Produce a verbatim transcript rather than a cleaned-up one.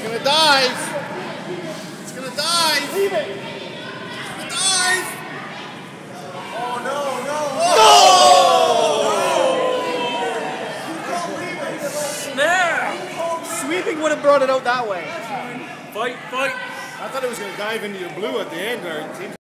It's gonna dive. It's gonna dive. Leave it. It's gonna dive. Oh no, no. Oh! Snare! Sweeping would have brought it out that way. Fight, fight. I thought it was gonna dive into your blue at the end there. It seems